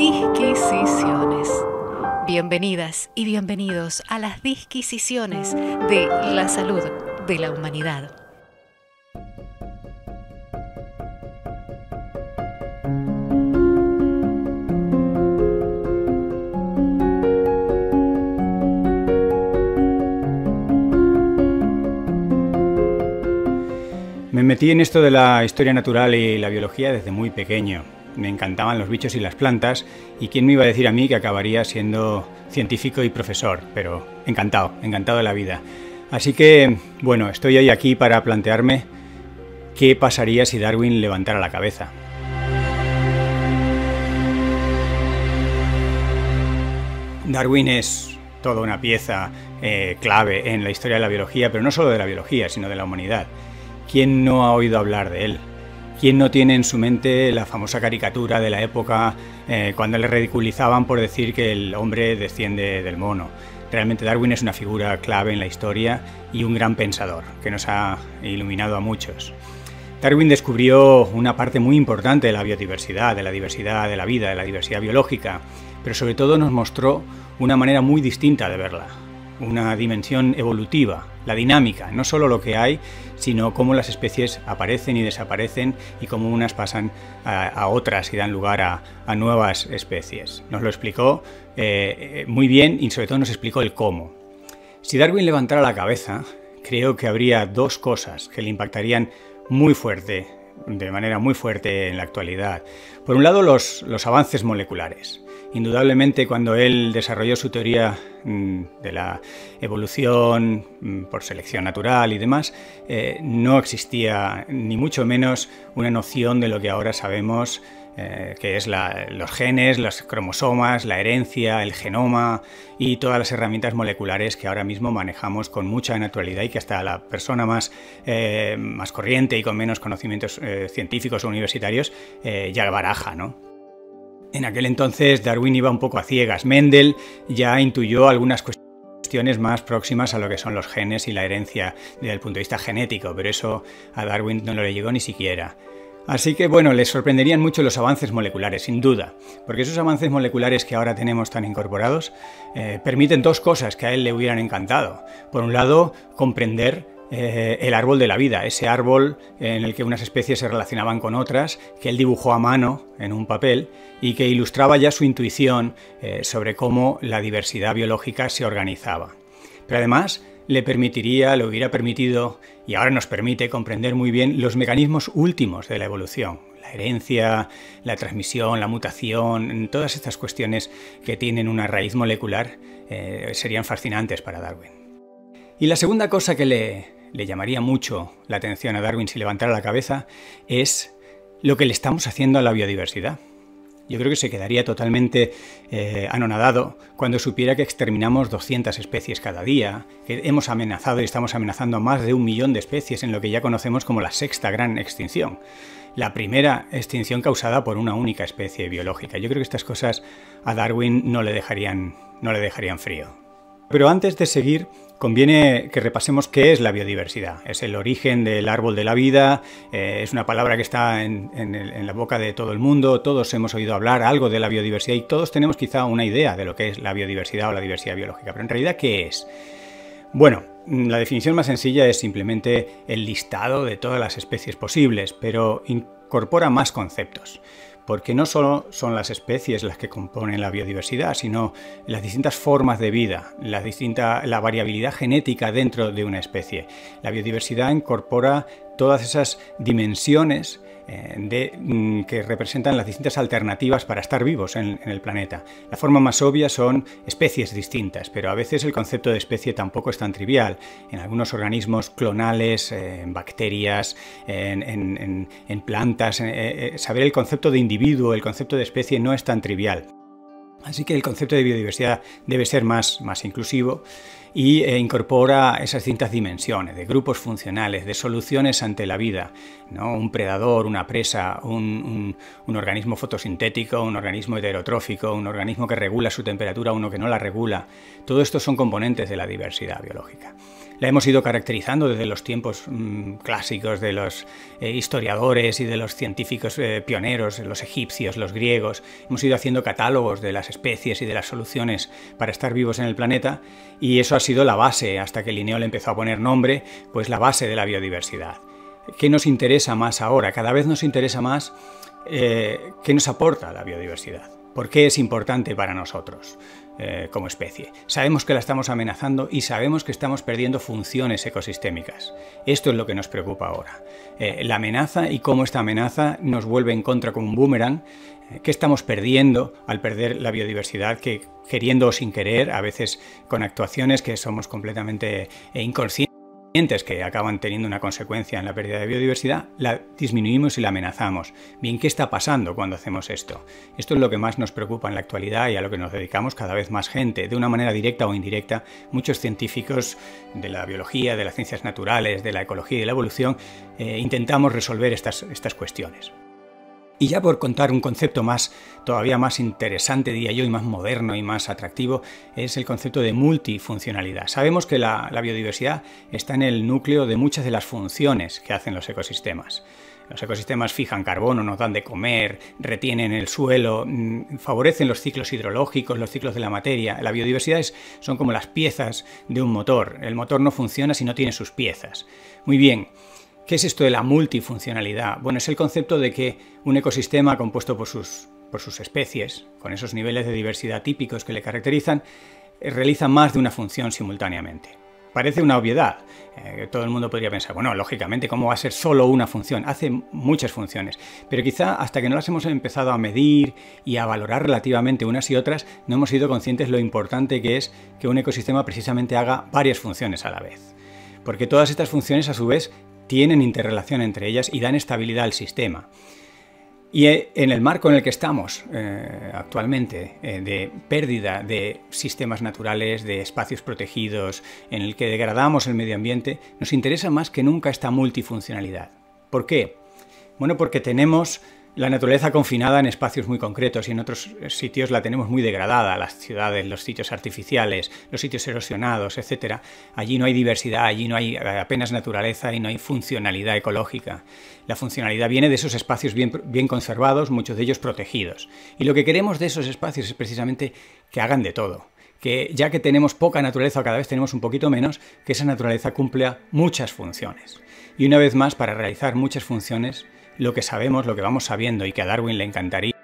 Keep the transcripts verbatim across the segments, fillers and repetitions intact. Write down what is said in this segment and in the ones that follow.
Disquisiciones. Bienvenidas y bienvenidos a las disquisiciones de la salud de la humanidad. Me metí en esto de la historia natural y la biología desde muy pequeño. Me encantaban los bichos y las plantas, y quién me iba a decir a mí que acabaría siendo científico y profesor, pero encantado, encantado de la vida. Así que, bueno, estoy hoy aquí para plantearme qué pasaría si Darwin levantara la cabeza. Darwin es toda una pieza eh, clave en la historia de la biología, pero no solo de la biología, sino de la humanidad. ¿Quién no ha oído hablar de él? ¿Quién no tiene en su mente la famosa caricatura de la época eh, cuando le ridiculizaban por decir que el hombre desciende del mono? Realmente Darwin es una figura clave en la historia y un gran pensador que nos ha iluminado a muchos. Darwin descubrió una parte muy importante de la biodiversidad, de la diversidad de la vida, de la diversidad biológica, pero sobre todo nos mostró una manera muy distinta de verla. Una dimensión evolutiva, la dinámica, no solo lo que hay, sino cómo las especies aparecen y desaparecen y cómo unas pasan a, a otras y dan lugar a, a nuevas especies. Nos lo explicó eh, muy bien y sobre todo nos explicó el cómo. Si Darwin levantara la cabeza, creo que habría dos cosas que le impactarían muy fuerte, de manera muy fuerte en la actualidad. Por un lado, los, los avances moleculares. Indudablemente, cuando él desarrolló su teoría mmm, de la evolución mmm, por selección natural y demás, eh, no existía ni mucho menos una noción de lo que ahora sabemos, eh, que es la, los genes, los cromosomas, la herencia, el genoma y todas las herramientas moleculares que ahora mismo manejamos con mucha naturalidad y que hasta la persona más, eh, más corriente y con menos conocimientos eh, científicos o universitarios eh, ya baraja, ¿no? En aquel entonces Darwin iba un poco a ciegas. Mendel ya intuyó algunas cuestiones más próximas a lo que son los genes y la herencia desde el punto de vista genético, pero eso a Darwin no le llegó ni siquiera. Así que bueno, les sorprenderían mucho los avances moleculares, sin duda, porque esos avances moleculares que ahora tenemos tan incorporados eh, permiten dos cosas que a él le hubieran encantado. Por un lado, comprender Eh, el árbol de la vida, ese árbol en el que unas especies se relacionaban con otras, que él dibujó a mano en un papel y que ilustraba ya su intuición eh, sobre cómo la diversidad biológica se organizaba. Pero además le permitiría, le hubiera permitido, y ahora nos permite comprender muy bien los mecanismos últimos de la evolución. La herencia, la transmisión, la mutación, todas estas cuestiones que tienen una raíz molecular eh, serían fascinantes para Darwin. Y la segunda cosa que le, le llamaría mucho la atención a Darwin si levantara la cabeza es lo que le estamos haciendo a la biodiversidad. Yo creo que se quedaría totalmente eh, anonadado cuando supiera que exterminamos doscientas especies cada día, que hemos amenazado y estamos amenazando a más de un millón de especies en lo que ya conocemos como la sexta gran extinción. La primera extinción causada por una única especie biológica. Yo creo que estas cosas a Darwin no le dejarían, no le dejarían frío. Pero antes de seguir, conviene que repasemos qué es la biodiversidad. Es el origen del árbol de la vida, eh, es una palabra que está en, en, el, en la boca de todo el mundo, todos hemos oído hablar algo de la biodiversidad y todos tenemos quizá una idea de lo que es la biodiversidad o la diversidad biológica. Pero en realidad, ¿qué es? Bueno, la definición más sencilla es simplemente el listado de todas las especies posibles, pero incorpora más conceptos. Porque no solo son las especies las que componen la biodiversidad, sino las distintas formas de vida, la, distinta, la variabilidad genética dentro de una especie. La biodiversidad incorpora todas esas dimensiones eh, de, mm, que representan las distintas alternativas para estar vivos en, en el planeta. La forma más obvia son especies distintas, pero a veces el concepto de especie tampoco es tan trivial. En algunos organismos clonales, eh, en bacterias, en, en, en, en plantas, eh, eh, saber el concepto de individuo, el concepto de especie no es tan trivial. Así que el concepto de biodiversidad debe ser más, más inclusivo y eh, incorpora esas distintas dimensiones de grupos funcionales, de soluciones ante la vida, ¿no? Un predador, una presa, un, un, un organismo fotosintético, un organismo heterotrófico, un organismo que regula su temperatura, uno que no la regula. Todo esto son componentes de la diversidad biológica. La hemos ido caracterizando desde los tiempos mmm, clásicos de los eh, historiadores y de los científicos eh, pioneros, los egipcios, los griegos. Hemos ido haciendo catálogos de las especies y de las soluciones para estar vivos en el planeta, y eso ha sido la base, hasta que Linneo le empezó a poner nombre, pues la base de la biodiversidad. ¿Qué nos interesa más ahora? Cada vez nos interesa más eh, qué nos aporta la biodiversidad. ¿Por qué es importante para nosotros eh, como especie? Sabemos que la estamos amenazando y sabemos que estamos perdiendo funciones ecosistémicas. Esto es lo que nos preocupa ahora. Eh, la amenaza y cómo esta amenaza nos vuelve en contra como un boomerang. Eh, ¿Qué estamos perdiendo al perder la biodiversidad? Que queriendo o sin querer, a veces con actuaciones que somos completamente eh, inconscientes, que acaban teniendo una consecuencia en la pérdida de biodiversidad, la disminuimos y la amenazamos. Bien, ¿qué está pasando cuando hacemos esto? Esto es lo que más nos preocupa en la actualidad y a lo que nos dedicamos cada vez más gente, de una manera directa o indirecta. Muchos científicos de la biología, de las ciencias naturales, de la ecología y de la evolución, eh, intentamos resolver estas, estas cuestiones. Y ya por contar un concepto más, todavía más interesante, diría yo, y más moderno y más atractivo, es el concepto de multifuncionalidad. Sabemos que la, la biodiversidad está en el núcleo de muchas de las funciones que hacen los ecosistemas. Los ecosistemas fijan carbono, nos dan de comer, retienen el suelo, mmm, favorecen los ciclos hidrológicos, los ciclos de la materia. La biodiversidad es, son como las piezas de un motor. El motor no funciona si no tiene sus piezas. Muy bien. ¿Qué es esto de la multifuncionalidad? Bueno, es el concepto de que un ecosistema compuesto por sus, por sus especies, con esos niveles de diversidad típicos que le caracterizan, realiza más de una función simultáneamente. Parece una obviedad. Eh, todo el mundo podría pensar, bueno, lógicamente, ¿cómo va a ser solo una función? Hace muchas funciones. Pero quizá hasta que no las hemos empezado a medir y a valorar relativamente unas y otras, no hemos sido conscientes lo importante que es que un ecosistema precisamente haga varias funciones a la vez. Porque todas estas funciones, a su vez, tienen interrelación entre ellas y dan estabilidad al sistema. Y en el marco en el que estamos eh, actualmente, eh, de pérdida de sistemas naturales, de espacios protegidos, en el que degradamos el medio ambiente, nos interesa más que nunca esta multifuncionalidad. ¿Por qué? Bueno, porque tenemos la naturaleza confinada en espacios muy concretos y en otros sitios la tenemos muy degradada, las ciudades, los sitios artificiales, los sitios erosionados, etcétera. Allí no hay diversidad, allí no hay apenas naturaleza y no hay funcionalidad ecológica. La funcionalidad viene de esos espacios bien, bien conservados, muchos de ellos protegidos. Y lo que queremos de esos espacios es precisamente que hagan de todo. Que ya que tenemos poca naturaleza o cada vez tenemos un poquito menos, que esa naturaleza cumpla muchas funciones. Y una vez más, para realizar muchas funciones, lo que sabemos, lo que vamos sabiendo y que a Darwin le encantaría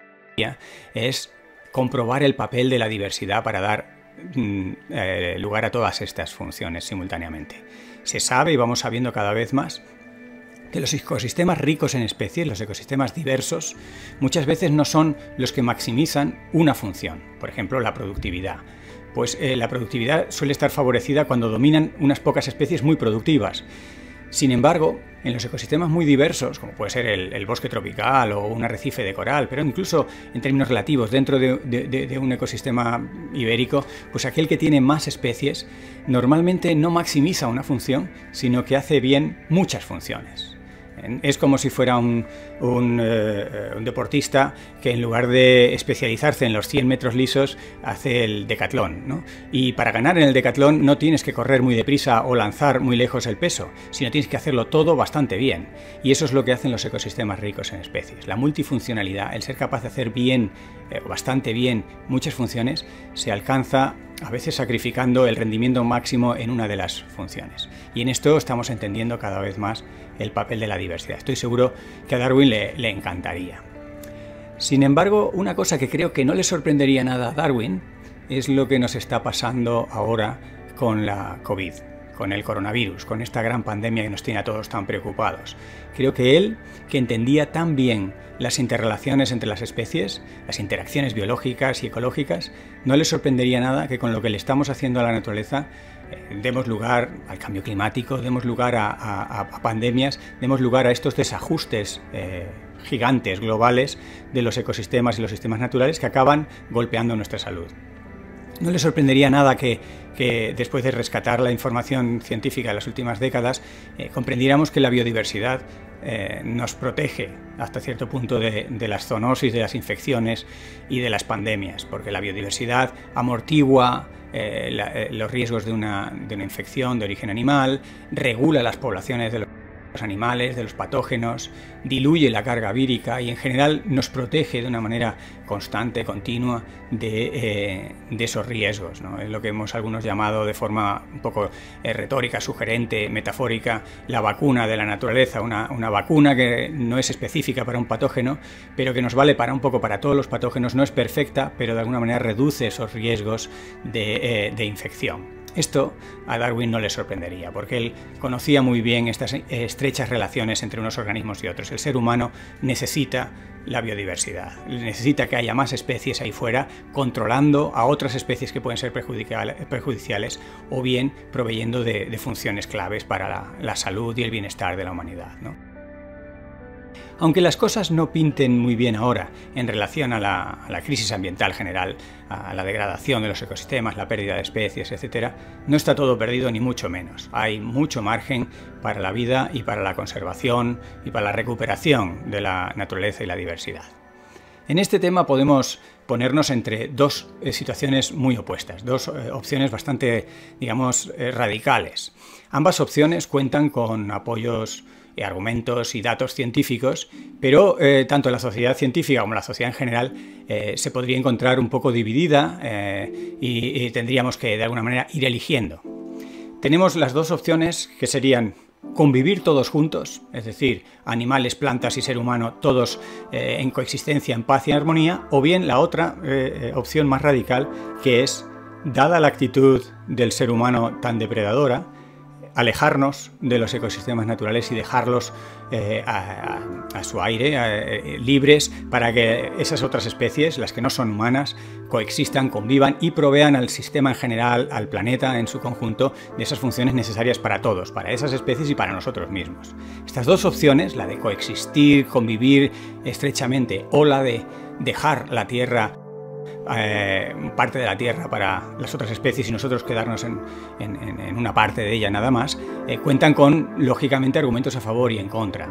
es comprobar el papel de la diversidad para dar mm, eh, lugar a todas estas funciones simultáneamente. Se sabe y vamos sabiendo cada vez más que los ecosistemas ricos en especies, los ecosistemas diversos, muchas veces no son los que maximizan una función, por ejemplo la productividad. Pues eh, la productividad suele estar favorecida cuando dominan unas pocas especies muy productivas. Sin embargo, en los ecosistemas muy diversos, como puede ser el, el bosque tropical o un arrecife de coral, pero incluso en términos relativos dentro de, de, de un ecosistema ibérico, pues aquel que tiene más especies normalmente no maximiza una función, sino que hace bien muchas funciones. Es como si fuera un, un, eh, un deportista que en lugar de especializarse en los cien metros lisos hace el decatlón, ¿no? Y para ganar en el decatlón no tienes que correr muy deprisa o lanzar muy lejos el peso, sino tienes que hacerlo todo bastante bien. Y eso es lo que hacen los ecosistemas ricos en especies. La multifuncionalidad, el ser capaz de hacer bien, eh, bastante bien, muchas funciones, se alcanza a veces sacrificando el rendimiento máximo en una de las funciones. Y en esto estamos entendiendo cada vez más el papel de la diversidad. Estoy seguro que a Darwin le, le encantaría. Sin embargo, una cosa que creo que no le sorprendería nada a Darwin es lo que nos está pasando ahora con la COVID, con el coronavirus, con esta gran pandemia que nos tiene a todos tan preocupados. Creo que él, que entendía tan bien las interrelaciones entre las especies, las interacciones biológicas y ecológicas, no le sorprendería nada que con lo que le estamos haciendo a la naturaleza eh, demos lugar al cambio climático, demos lugar a, a, a pandemias, demos lugar a estos desajustes eh, gigantes, globales, de los ecosistemas y los sistemas naturales que acaban golpeando nuestra salud. No le sorprendería nada que, que después de rescatar la información científica de las últimas décadas, eh, comprendiéramos que la biodiversidad eh, nos protege hasta cierto punto de, de las zoonosis, de las infecciones y de las pandemias, porque la biodiversidad amortigua eh, la, eh, los riesgos de una, de una infección de origen animal, regula las poblaciones de los los animales, de los patógenos, diluye la carga vírica y en general nos protege de una manera constante, continua, de, eh, de esos riesgos, ¿no? Es lo que hemos algunos llamado de forma un poco eh, retórica, sugerente, metafórica, la vacuna de la naturaleza, una, una vacuna que no es específica para un patógeno, pero que nos vale para un poco para todos los patógenos, no es perfecta, pero de alguna manera reduce esos riesgos de, eh, de infección. Esto a Darwin no le sorprendería, porque él conocía muy bien estas estrechas relaciones entre unos organismos y otros. El ser humano necesita la biodiversidad, necesita que haya más especies ahí fuera, controlando a otras especies que pueden ser perjudiciales o bien proveyendo de, de funciones claves para la, la salud y el bienestar de la humanidad, ¿no? Aunque las cosas no pinten muy bien ahora en relación a la, a la crisis ambiental general, a la degradación de los ecosistemas, la pérdida de especies, etcétera, no está todo perdido ni mucho menos. Hay mucho margen para la vida y para la conservación y para la recuperación de la naturaleza y la diversidad. En este tema podemos ponernos entre dos eh, situaciones muy opuestas, dos eh, opciones bastante, digamos, eh, radicales. Ambas opciones cuentan con apoyos, argumentos y datos científicos, pero eh, tanto la sociedad científica como la sociedad en general eh, se podría encontrar un poco dividida eh, y, y tendríamos que de alguna manera ir eligiendo. Tenemos las dos opciones que serían convivir todos juntos, es decir, animales, plantas y ser humano, todos eh, en coexistencia, en paz y en armonía, o bien la otra eh, opción más radical, que es, dada la actitud del ser humano tan depredadora, alejarnos de los ecosistemas naturales y dejarlos eh, a, a, a su aire, a, a, libres, para que esas otras especies, las que no son humanas, coexistan, convivan y provean al sistema en general, al planeta en su conjunto, de esas funciones necesarias para todos, para esas especies y para nosotros mismos. Estas dos opciones, la de coexistir, convivir estrechamente, o la de dejar la Tierra, Eh, parte de la Tierra para las otras especies y nosotros quedarnos en, en, en una parte de ella nada más, eh, cuentan con, lógicamente, argumentos a favor y en contra.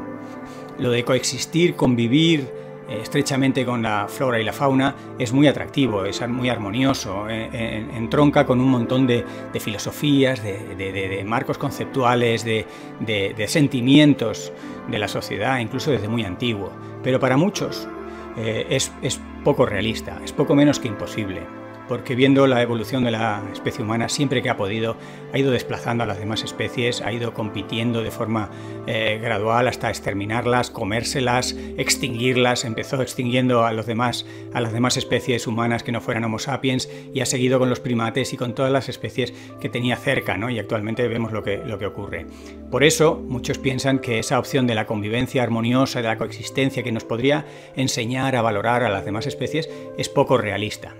Lo de coexistir, convivir eh, estrechamente con la flora y la fauna es muy atractivo, es muy armonioso, eh, eh, entronca con un montón de, de filosofías, de, de, de, de marcos conceptuales, de, de, de sentimientos de la sociedad, incluso desde muy antiguo. Pero para muchos eh, es, es poco realista, es poco menos que imposible, porque viendo la evolución de la especie humana, siempre que ha podido, ha ido desplazando a las demás especies, ha ido compitiendo de forma eh, gradual hasta exterminarlas, comérselas, extinguirlas, empezó extinguiendo a, los demás, a las demás especies humanas que no fueran Homo sapiens y ha seguido con los primates y con todas las especies que tenía cerca, ¿no? Y actualmente vemos lo que, lo que ocurre. Por eso, muchos piensan que esa opción de la convivencia armoniosa, de la coexistencia, que nos podría enseñar a valorar a las demás especies, es poco realista.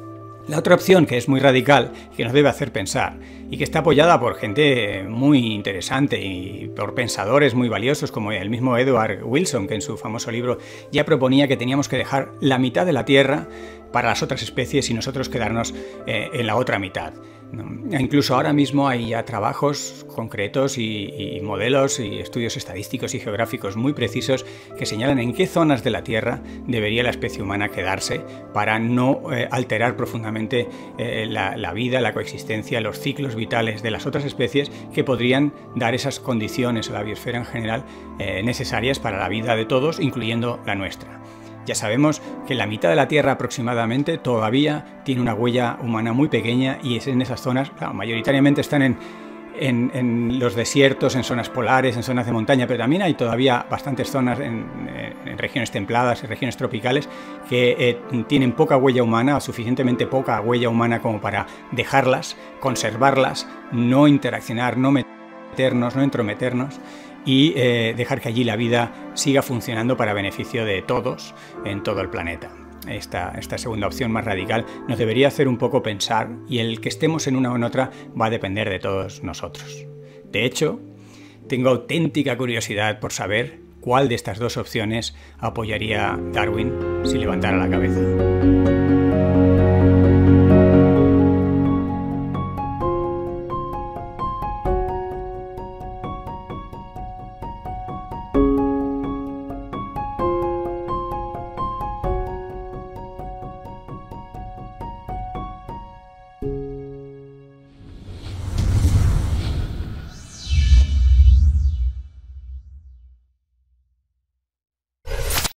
La otra opción, que es muy radical, que nos debe hacer pensar y que está apoyada por gente muy interesante y por pensadores muy valiosos como el mismo Edward Wilson, que en su famoso libro ya proponía que teníamos que dejar la mitad de la Tierra para las otras especies y nosotros quedarnos eh, en la otra mitad. Incluso ahora mismo hay ya trabajos concretos y, y modelos y estudios estadísticos y geográficos muy precisos que señalan en qué zonas de la Tierra debería la especie humana quedarse para no eh, alterar profundamente eh, la, la vida, la coexistencia, los ciclos vitales de las otras especies que podrían dar esas condiciones a la biosfera en general eh, necesarias para la vida de todos, incluyendo la nuestra. Ya sabemos que la mitad de la Tierra aproximadamente todavía tiene una huella humana muy pequeña y es en esas zonas, claro, mayoritariamente están en, en, en los desiertos, en zonas polares, en zonas de montaña, pero también hay todavía bastantes zonas en, en regiones templadas, en regiones tropicales, que eh, tienen poca huella humana, o suficientemente poca huella humana como para dejarlas, conservarlas, no interaccionar, no meternos, no entrometernos, y eh, dejar que allí la vida siga funcionando para beneficio de todos en todo el planeta. Esta, esta segunda opción más radical nos debería hacer un poco pensar y el que estemos en una o en otra va a depender de todos nosotros. De hecho, tengo auténtica curiosidad por saber cuál de estas dos opciones apoyaría Darwin si levantara la cabeza.